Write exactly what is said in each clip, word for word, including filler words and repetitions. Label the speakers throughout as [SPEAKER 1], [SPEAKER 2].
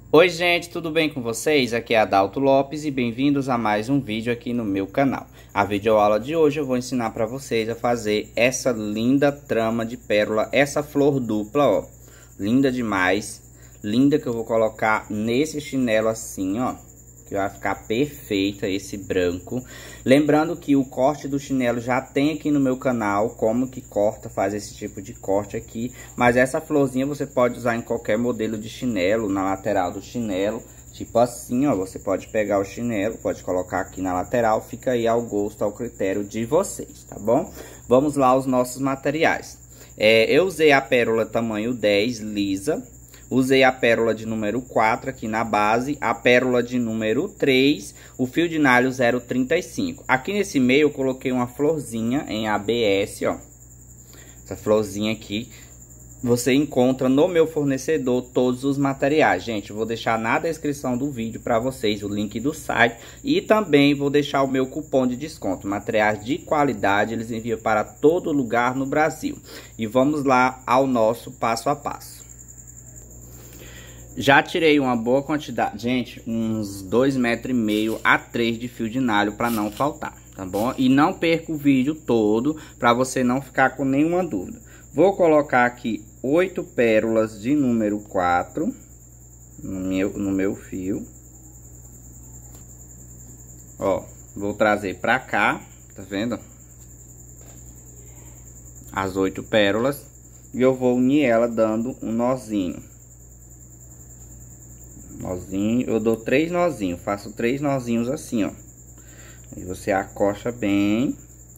[SPEAKER 1] Oi gente, tudo bem com vocês? Aqui é Adalto Lopes e bem-vindos a mais um vídeo aqui no meu canal. A videoaula de hoje eu vou ensinar para vocês a fazer essa linda trama de pérola, essa flor dupla, ó. Linda demais, linda, que eu vou colocar nesse chinelo assim, ó. Que vai ficar perfeita esse branco. Lembrando que o corte do chinelo já tem aqui no meu canal, como que corta, faz esse tipo de corte aqui. Mas essa florzinha você pode usar em qualquer modelo de chinelo, na lateral do chinelo. Tipo assim, ó, você pode pegar o chinelo, pode colocar aqui na lateral, fica aí ao gosto, ao critério de vocês, tá bom? Vamos lá aos nossos materiais. É, eu usei a pérola tamanho dez, lisa. Usei a pérola de número quatro aqui na base, a pérola de número três, o fio de nalho zero vírgula trinta e cinco. Aqui nesse meio eu coloquei uma florzinha em A B S, ó. Essa florzinha aqui você encontra no meu fornecedor todos os materiais. Gente, eu vou deixar na descrição do vídeo para vocês o link do site. E também vou deixar o meu cupom de desconto. Materiais de qualidade, eles enviam para todo lugar no Brasil. E vamos lá ao nosso passo a passo. Já tirei uma boa quantidade, gente, uns dois metros e meio a três de fio de nalho para não faltar, tá bom? E não perca o vídeo todo para você não ficar com nenhuma dúvida. Vou colocar aqui oito pérolas de número quatro no meu, no meu fio. Ó, vou trazer para cá, tá vendo? As oito pérolas. E eu vou unir ela dando um nozinho. Nozinho, eu dou três nozinhos, faço três nozinhos assim, ó. E você acocha bem.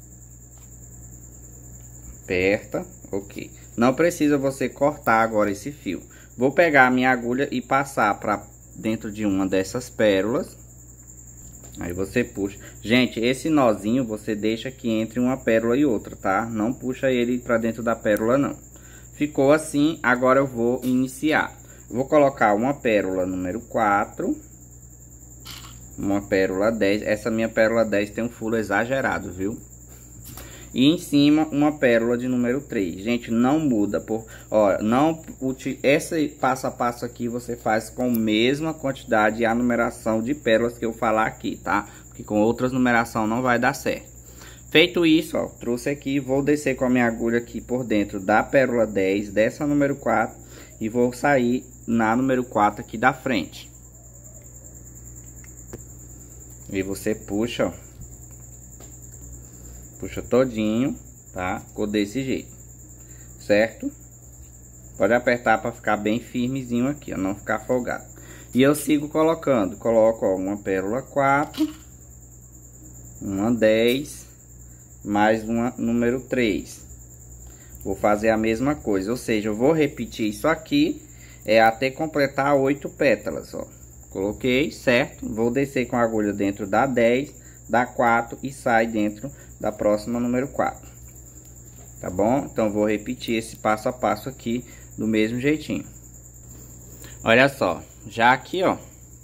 [SPEAKER 1] Aperta, ok. Não precisa você cortar agora esse fio. Vou pegar a minha agulha e passar para dentro de uma dessas pérolas. Aí você puxa. Gente, esse nozinho você deixa que entre uma pérola e outra, tá? Não puxa ele para dentro da pérola, não. Ficou assim, agora eu vou iniciar. Vou colocar uma pérola número quatro, uma pérola dez. Essa minha pérola dez tem um fulo exagerado, viu? E em cima uma pérola de número três. Gente, não muda, por, ó, não esse passo a passo aqui você faz com a mesma quantidade e a numeração de pérolas que eu falar aqui, tá? Porque com outras numeração não vai dar certo. Feito isso, ó, trouxe aqui, vou descer com a minha agulha aqui por dentro da pérola dez, dessa número quatro, e vou sair na número quatro aqui da frente. E você puxa, ó. Puxa todinho, tá? Ficou desse jeito, certo? Pode apertar para ficar bem firmezinho aqui, ó, não ficar folgado. E eu sigo colocando, coloco, ó, uma pérola quatro, uma dez, mais uma número três. Vou fazer a mesma coisa, ou seja, eu vou repetir isso aqui é até completar oito pétalas, ó. Coloquei, certo? Vou descer com a agulha dentro da dez, da quatro e sai dentro da próxima número quatro. Tá bom? Então vou repetir esse passo a passo aqui do mesmo jeitinho. Olha só, já aqui, ó,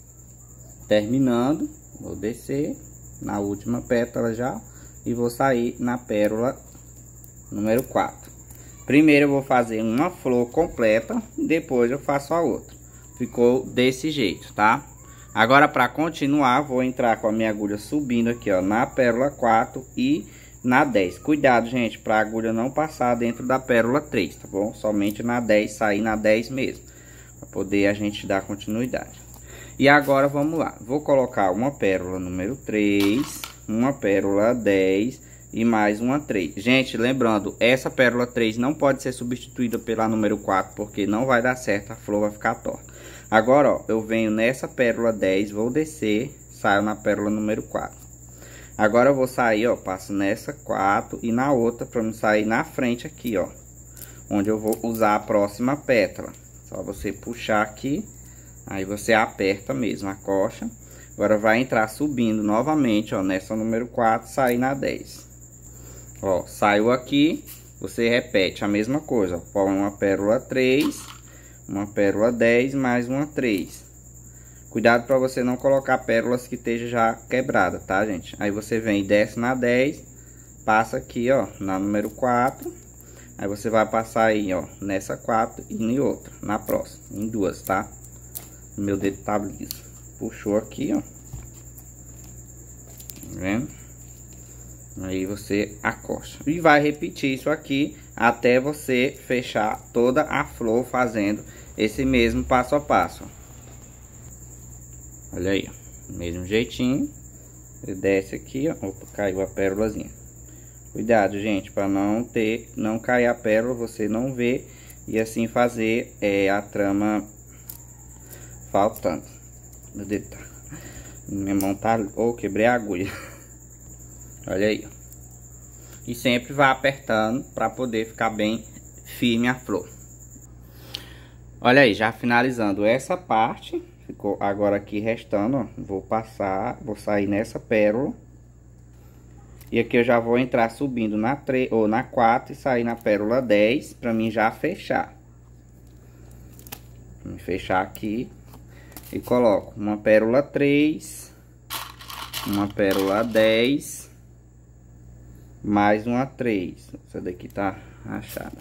[SPEAKER 1] terminando, vou descer na última pétala já e vou sair na pérola número quatro. Primeiro eu vou fazer uma flor completa, depois eu faço a outra. Ficou desse jeito, tá? Agora, para continuar, vou entrar com a minha agulha subindo aqui, ó, na pérola quatro e na dez. Cuidado, gente, para a agulha não passar dentro da pérola três, tá bom? Somente na dez, sair na dez mesmo, para poder a gente dar continuidade. E agora, vamos lá. Vou colocar uma pérola número três, uma pérola dez... e mais uma três. Gente, lembrando, essa pérola três não pode ser substituída pela número quatro, porque não vai dar certo, a flor vai ficar torta. Agora, ó, eu venho nessa pérola dez, vou descer, saio na pérola número quatro. Agora eu vou sair, ó, passo nessa quatro e na outra, para não sair na frente aqui, ó, onde eu vou usar a próxima pétala. Só você puxar aqui, aí você aperta mesmo a coxa. Agora vai entrar subindo novamente, ó, nessa número quatro, sair na dez. Ó, saiu aqui, você repete a mesma coisa, ó, põe uma pérola três, uma pérola dez, mais uma três. Cuidado para você não colocar pérolas que esteja já quebrada, tá, gente? Aí você vem e desce na dez, passa aqui, ó, na número quatro, Aí você vai passar aí, ó, nessa quatro e em outra, na próxima, em duas, tá? Meu dedo tá liso. Puxou aqui, ó. Tá vendo? Aí você acosta. E vai repetir isso aqui até você fechar toda a flor fazendo esse mesmo passo a passo. Olha aí, ó. Mesmo jeitinho. Você desce aqui, ó. Opa, caiu a pérolazinha. Cuidado, gente, para não ter, não cair a pérola, você não vê e assim fazer é, a trama faltando. Meu dedo tá... Minha mão tá... Oh, quebrei a agulha. Olha aí, ó. E sempre vai apertando para poder ficar bem firme a flor. Olha aí, já finalizando essa parte. Ficou agora aqui restando, ó. Vou passar, vou sair nessa pérola. E aqui eu já vou entrar subindo na três ou na quatro e sair na pérola dez para mim já fechar. Vou fechar aqui e coloco uma pérola três, uma pérola dez, mais uma três. Essa daqui tá rachada.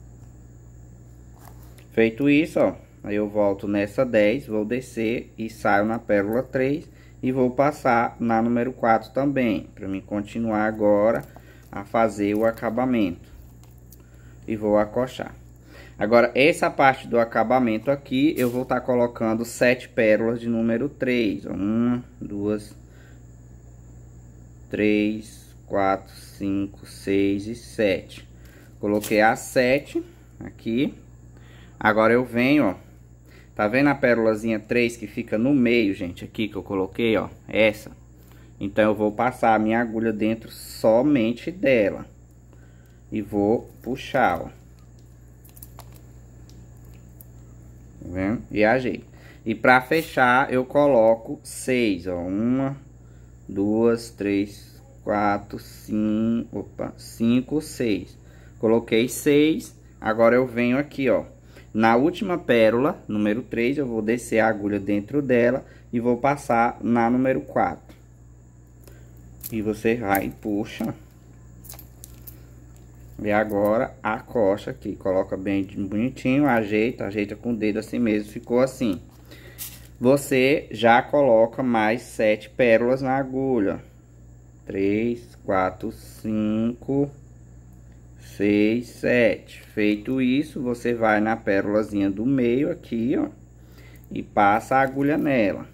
[SPEAKER 1] Feito isso, ó, aí eu volto nessa dez, vou descer e saio na pérola três. E vou passar na número quatro também, para mim continuar agora a fazer o acabamento. E vou acochar. Agora, essa parte do acabamento aqui, eu vou estar tá colocando sete pérolas de número três. Uma, duas, três, quatro, cinco, seis e sete. Coloquei as sete aqui. Agora eu venho, ó. Tá vendo a pérolazinha três que fica no meio, gente? Aqui que eu coloquei, ó. Essa. Então, eu vou passar a minha agulha dentro somente dela. E vou puxar, ó. Tá vendo? E ajeito. E pra fechar, eu coloco seis, ó. Uma, duas, três, quatro, cinco... Opa, cinco, seis. Coloquei seis. Agora, eu venho aqui, ó. Na última pérola, número três, eu vou descer a agulha dentro dela e vou passar na número quatro. E você vai e puxa. E agora acosta aqui, coloca bem bonitinho, ajeita, ajeita com o dedo assim mesmo, ficou assim. Você já coloca mais sete pérolas na agulha. três, quatro, cinco... seis, sete. Feito isso, você vai na pérolazinha do meio aqui, ó. E passa a agulha nela.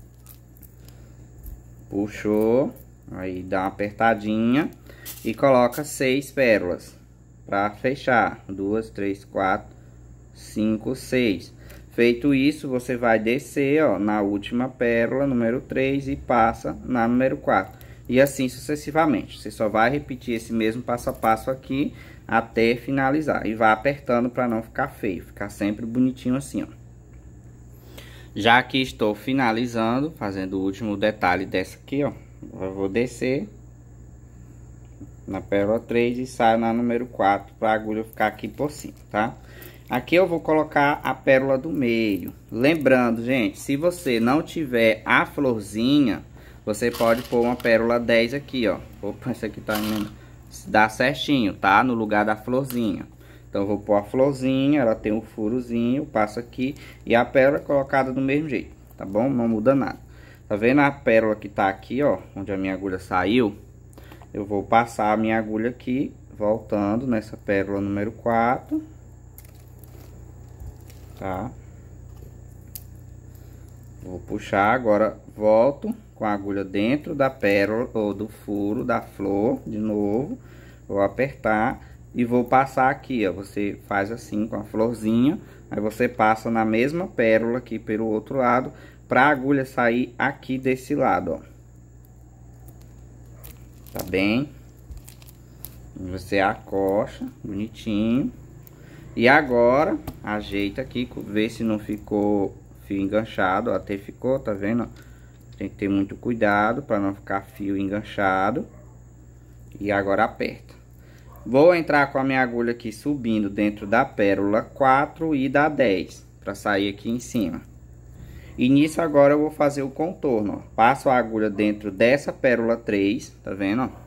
[SPEAKER 1] Puxou. Aí dá uma apertadinha. E coloca seis pérolas. Pra fechar. Duas, três, quatro, cinco, seis. Feito isso, você vai descer, ó. Na última pérola, número três. E passa na número quatro. E assim sucessivamente. Você só vai repetir esse mesmo passo a passo aqui até finalizar. E vai apertando para não ficar feio. Ficar sempre bonitinho assim, ó. Já que estou finalizando, fazendo o último detalhe dessa aqui, ó. Eu vou descer na pérola três e saio na número quatro para a agulha ficar aqui por cima, tá? Aqui eu vou colocar a pérola do meio. Lembrando, gente, se você não tiver a florzinha, você pode pôr uma pérola dez aqui, ó. Opa, essa aqui tá indo... Dá certinho, tá? No lugar da florzinha. Então, eu vou pôr a florzinha, ela tem um furozinho, passo aqui. E a pérola é colocada do mesmo jeito, tá bom? Não muda nada. Tá vendo a pérola que tá aqui, ó? Onde a minha agulha saiu? Eu vou passar a minha agulha aqui, voltando nessa pérola número quatro. Tá? Vou puxar, agora volto com a agulha dentro da pérola ou do furo da flor, de novo. Vou apertar e vou passar aqui, ó. Você faz assim com a florzinha, aí você passa na mesma pérola aqui pelo outro lado, pra agulha sair aqui desse lado, ó. Tá bem? Você acosta bonitinho. E agora, ajeita aqui, vê se não ficou fio enganchado, ó. Até ficou, tá vendo? Tem que ter muito cuidado para não ficar fio enganchado. E agora aperta. Vou entrar com a minha agulha aqui subindo dentro da pérola quatro e da dez, para sair aqui em cima. E nisso agora eu vou fazer o contorno, ó. Passo a agulha dentro dessa pérola três, tá vendo, ó?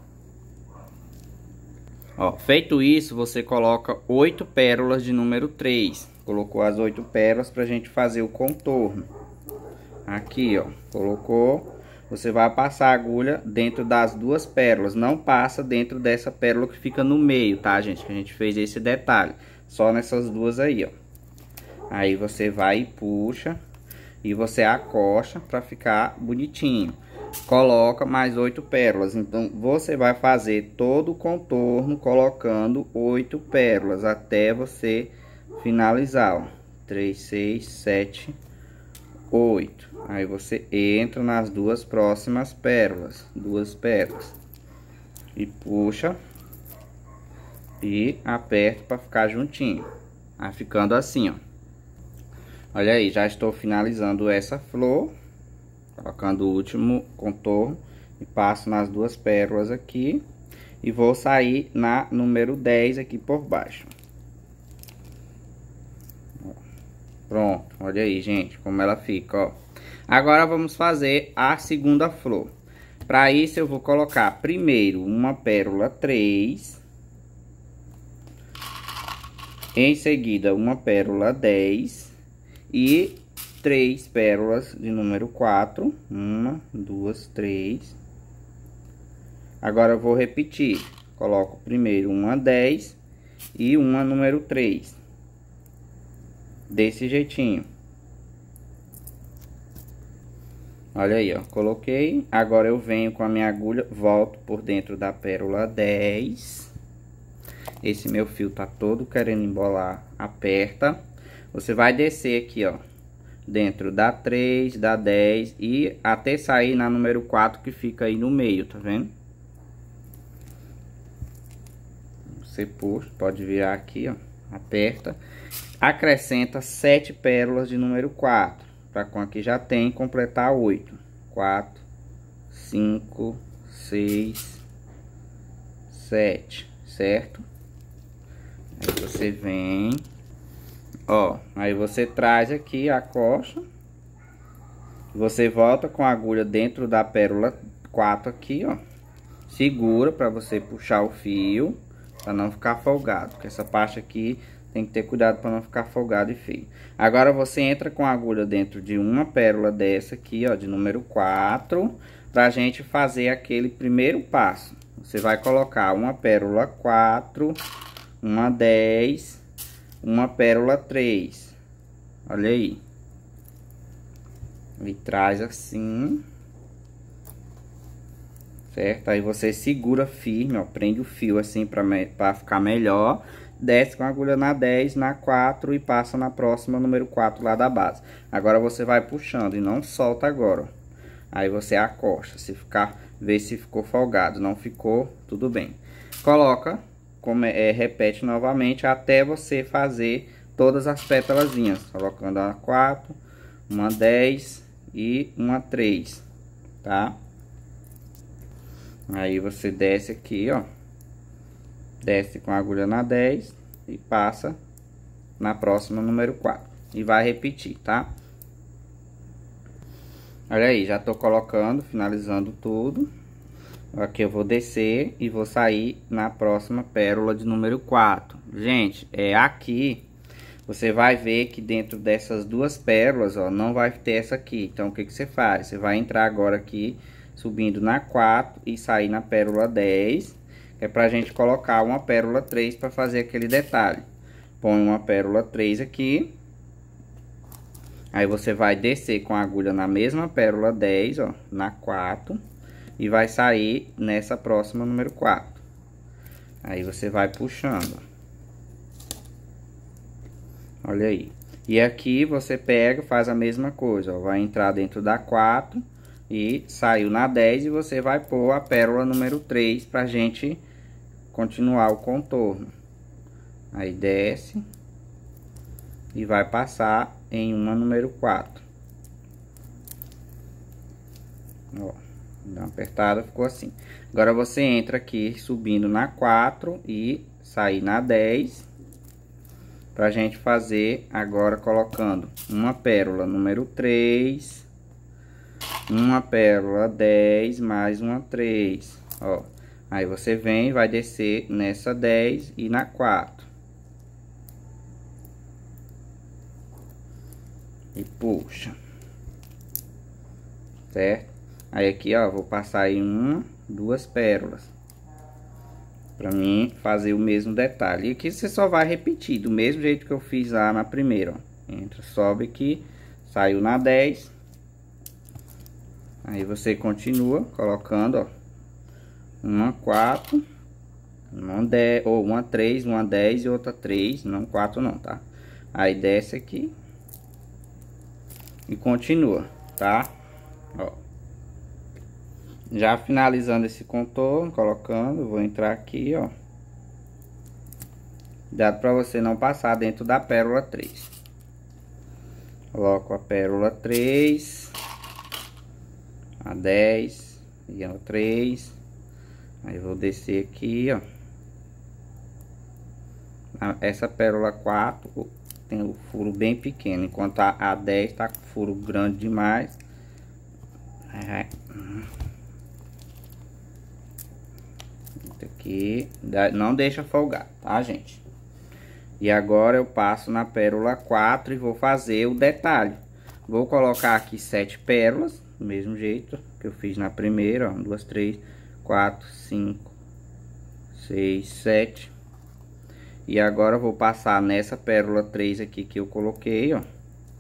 [SPEAKER 1] Ó, feito isso, você coloca oito pérolas de número três. Colocou as oito pérolas pra gente fazer o contorno. Aqui, ó, colocou. Você vai passar a agulha dentro das duas pérolas. Não passa dentro dessa pérola que fica no meio, tá, gente? Que a gente fez esse detalhe. Só nessas duas aí, ó. Aí você vai e puxa. E você acosta pra ficar bonitinho. Coloca mais oito pérolas. Então, você vai fazer todo o contorno colocando oito pérolas. Até você finalizar, ó. Três, seis, sete, oito. Aí você entra nas duas próximas pérolas, duas pérolas, e puxa e aperta para ficar juntinho. Vai ficando assim, ó. Olha aí, já estou finalizando essa flor, colocando o último contorno e passo nas duas pérolas aqui e vou sair na número dez aqui por baixo. Pronto, olha aí, gente, como ela fica, ó. Agora vamos fazer a segunda flor. Para isso eu vou colocar primeiro uma pérola três. Em seguida uma pérola dez. E três pérolas de número quatro. Uma, duas, três. Agora eu vou repetir. Coloco primeiro uma dez e uma número três. Desse jeitinho. Olha aí, ó, coloquei. Agora eu venho com a minha agulha, volto por dentro da pérola dez. Esse meu fio tá todo querendo embolar, aperta. Você vai descer aqui, ó, dentro da três, da dez e até sair na número quatro que fica aí no meio, tá vendo? Você puxa, pode virar aqui, ó, aperta. Acrescenta sete pérolas de número quatro. Para com aqui já tem completar oito. quatro, cinco, seis, sete, certo? Aí você vem, ó, aí você traz aqui a coxa. Você volta com a agulha dentro da pérola quatro aqui, ó. Segura para você puxar o fio, para não ficar folgado, porque essa parte aqui tem que ter cuidado para não ficar folgado e feio. Agora você entra com a agulha dentro de uma pérola dessa aqui, ó, de número quatro, pra gente fazer aquele primeiro passo. Você vai colocar uma pérola quatro, uma dez, uma pérola três. Olha aí. E traz assim. Certo? Aí você segura firme, ó, prende o fio assim pra, me, pra ficar melhor. Desce com a agulha na dez, na quatro e passa na próxima, número quatro lá da base. Agora você vai puxando e não solta agora, ó. Aí você acosta, se ficar, vê se ficou folgado. Não ficou, tudo bem. Coloca, como é, repete novamente até você fazer todas as pétalazinhas. Colocando uma quatro, uma dez e uma três, tá? Aí você desce aqui, ó. Desce com a agulha na dez e passa na próxima número quatro. E vai repetir, tá? Olha aí, já tô colocando, finalizando tudo. Aqui eu vou descer e vou sair na próxima pérola de número quatro. Gente, é aqui, você vai ver que dentro dessas duas pérolas, ó, não vai ter essa aqui. Então, o que que você faz? Você vai entrar agora aqui, subindo na quatro e sair na pérola dez. É pra gente colocar uma pérola três para fazer aquele detalhe. Põe uma pérola três aqui. Aí você vai descer com a agulha na mesma pérola dez, ó, na quatro. E vai sair nessa próxima número quatro. Aí você vai puxando. Olha aí. E aqui você pega, faz a mesma coisa, ó. Vai entrar dentro da quatro e saiu na dez e você vai pôr a pérola número três pra gente continuar o contorno. Aí desce e vai passar em uma número quatro. Ó, dá uma apertada, ficou assim. Agora você entra aqui subindo na quatro e sair na dez. Pra gente fazer agora colocando uma pérola número três, uma pérola dez mais uma três, ó. Aí você vem, vai descer nessa dez e na quatro. E puxa. certo? Aí aqui, ó, vou passar aí uma, duas pérolas. Pra mim fazer o mesmo detalhe. E aqui você só vai repetir, do mesmo jeito que eu fiz lá na primeira, ó. Entra, sobe aqui, saiu na dez. Aí você continua colocando, ó. Uma quatro, uma dez, ou uma três, uma dez e outra três, não quatro não, tá? Aí desce aqui. E continua, tá? Ó. Já finalizando esse contorno, colocando, vou entrar aqui, ó. Cuidado para você não passar dentro da pérola três. Coloco a pérola três, a dez e a três. Aí vou descer aqui, ó. Essa pérola quatro tem o furo bem pequeno, enquanto a, a dez tá com furo grande demais. Aí, aqui, não deixa folgar, tá, gente? E agora eu passo na pérola quatro e vou fazer o detalhe. Vou colocar aqui sete pérolas, do mesmo jeito que eu fiz na primeira, ó. um, duas, três, quatro, cinco, seis, sete. E agora eu vou passar nessa pérola três aqui que eu coloquei, ó.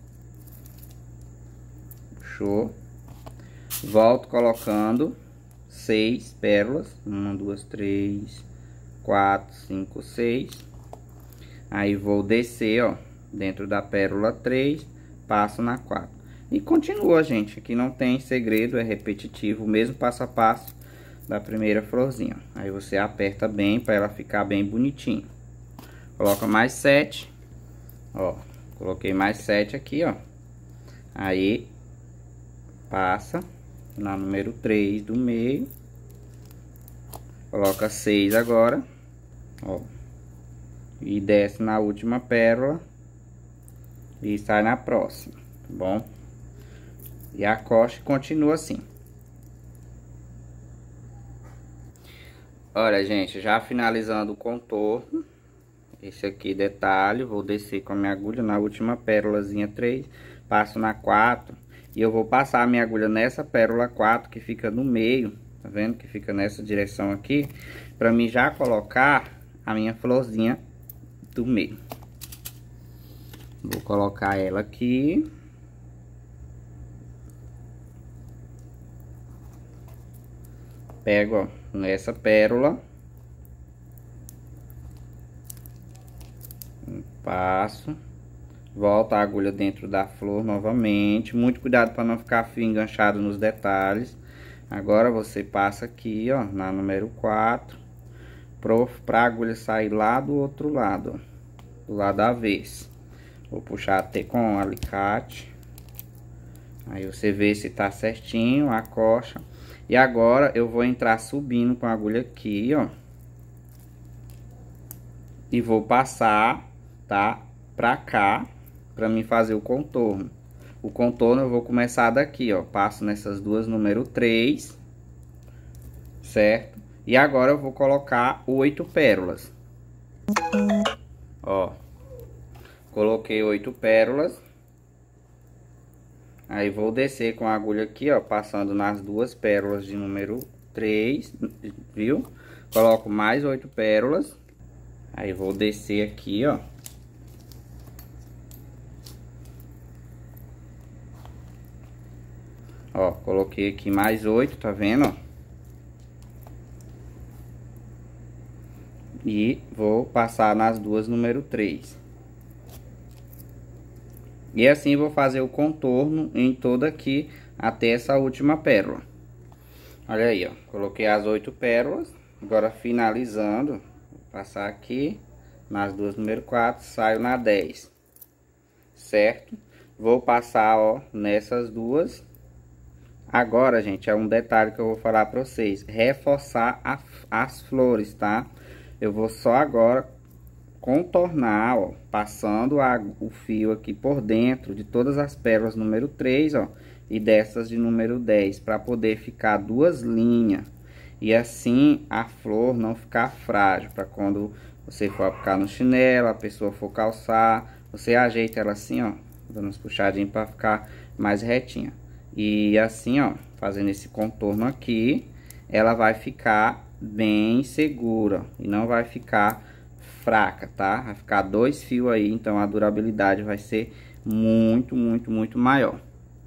[SPEAKER 1] Puxou. Volto colocando seis pérolas. Uma, duas, três, quatro, cinco, seis. Aí vou descer, ó, dentro da pérola três, passo na quatro. E continua, gente. Aqui não tem segredo, é repetitivo, o mesmo passo a passo da primeira florzinha. Aí você aperta bem para ela ficar bem bonitinho. Coloca mais sete. Ó, coloquei mais sete aqui, ó. Aí passa na número três do meio. Coloca seis agora, ó. E desce na última pérola e sai na próxima, tá bom? E a coxa continua assim. Olha, gente, já finalizando o contorno, esse aqui detalhe, vou descer com a minha agulha na última pérolazinha três, passo na quatro e eu vou passar a minha agulha nessa pérola quatro que fica no meio, tá vendo? Que fica nessa direção aqui, pra mim já colocar a minha florzinha do meio. Vou colocar ela aqui. Pego, ó, nessa pérola. Passo. Volta a agulha dentro da flor novamente. Muito cuidado para não ficar fio enganchado nos detalhes. Agora você passa aqui, ó, na número quatro. Para a agulha sair lá do outro lado, ó, do lado avesso. Vou puxar até com o alicate. Aí você vê se tá certinho a coxa. E agora eu vou entrar subindo com a agulha aqui, ó. E vou passar, tá? Pra cá, pra mim fazer o contorno. O contorno eu vou começar daqui, ó. Passo nessas duas número três, certo? E agora eu vou colocar oito pérolas. Ó. Coloquei oito pérolas. Aí vou descer com a agulha aqui, ó, passando nas duas pérolas de número três, viu? Coloco mais oito pérolas. Aí vou descer aqui, ó. Ó, coloquei aqui mais oito, tá vendo, ó? E vou passar nas duas número três. E assim vou fazer o contorno em toda aqui até essa última pérola. Olha aí, ó. Coloquei as oito pérolas. Agora finalizando, vou passar aqui nas duas número quatro, saio na dez. Certo? Vou passar, ó, nessas duas. Agora, gente, é um detalhe que eu vou falar para vocês. Reforçar a, as flores, tá? Eu vou só agora contornar, ó, passando a, o fio aqui por dentro de todas as pérolas número três, ó, e dessas de número dez, para poder ficar duas linhas. E assim a flor não ficar frágil, para quando você for aplicar no chinelo, a pessoa for calçar, você ajeita ela assim, ó, dando uns puxadinhos para ficar mais retinha. E assim, ó, fazendo esse contorno aqui, ela vai ficar bem segura e não vai ficar fraca, tá? Vai ficar dois fios aí, então a durabilidade vai ser muito, muito, muito maior.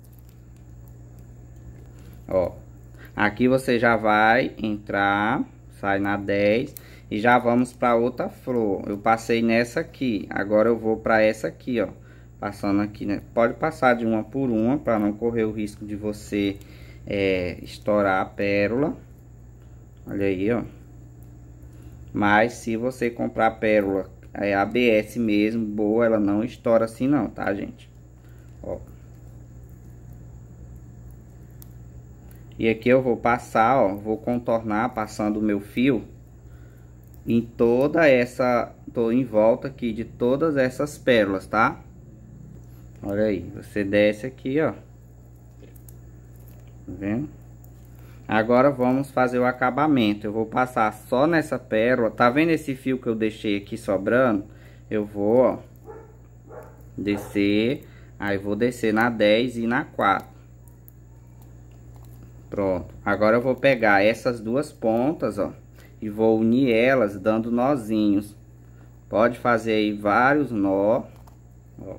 [SPEAKER 1] Ó, aqui você já vai entrar, sai na dez e já vamos para outra flor. Eu passei nessa aqui, agora eu vou para essa aqui, ó. Passando aqui, né? Pode passar de uma por uma para não correr o risco de você é, estourar a pérola. Olha aí, ó. Mas se você comprar pérola é A B S mesmo, boa, ela não estoura assim não, tá, gente? Ó. E aqui eu vou passar, ó, vou contornar passando o meu fio em toda essa, tô em volta aqui de todas essas pérolas, tá? Olha aí, você desce aqui, ó. Tá vendo? Agora vamos fazer o acabamento. Eu vou passar só nessa pérola. Tá vendo esse fio que eu deixei aqui sobrando? Eu vou, ó, descer. Aí vou descer na dez e na quatro. Pronto. Agora eu vou pegar essas duas pontas, ó, e vou unir elas dando nozinhos. Pode fazer aí vários nó, ó.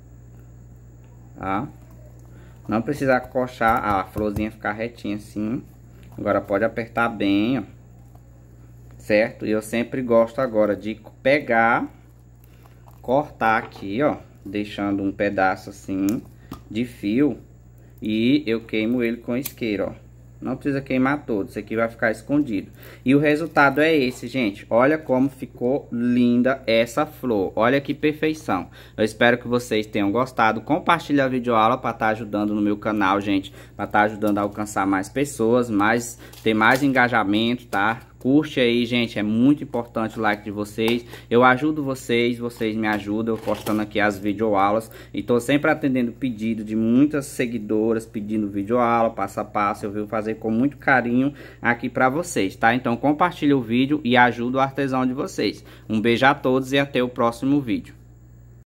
[SPEAKER 1] Tá? Não precisa coxar a florzinha ficar retinha assim. Agora pode apertar bem, ó. Certo? E eu sempre gosto agora de pegar, cortar aqui, ó, deixando um pedaço assim de fio e eu queimo ele com isqueiro, ó. Não precisa queimar todo, isso aqui vai ficar escondido. E o resultado é esse, gente. Olha como ficou linda essa flor. Olha que perfeição. Eu espero que vocês tenham gostado. Compartilha a videoaula para estar ajudando no meu canal, gente. Para estar ajudando a alcançar mais pessoas, mais, ter mais engajamento, tá? Curte aí, gente, é muito importante o like de vocês. Eu ajudo vocês, vocês me ajudam, eu postando aqui as videoaulas. E tô sempre atendendo pedido de muitas seguidoras, pedindo videoaula, passo a passo. Eu vou fazer com muito carinho aqui pra vocês, tá? Então compartilha o vídeo e ajuda o artesão de vocês. Um beijo a todos e até o próximo vídeo.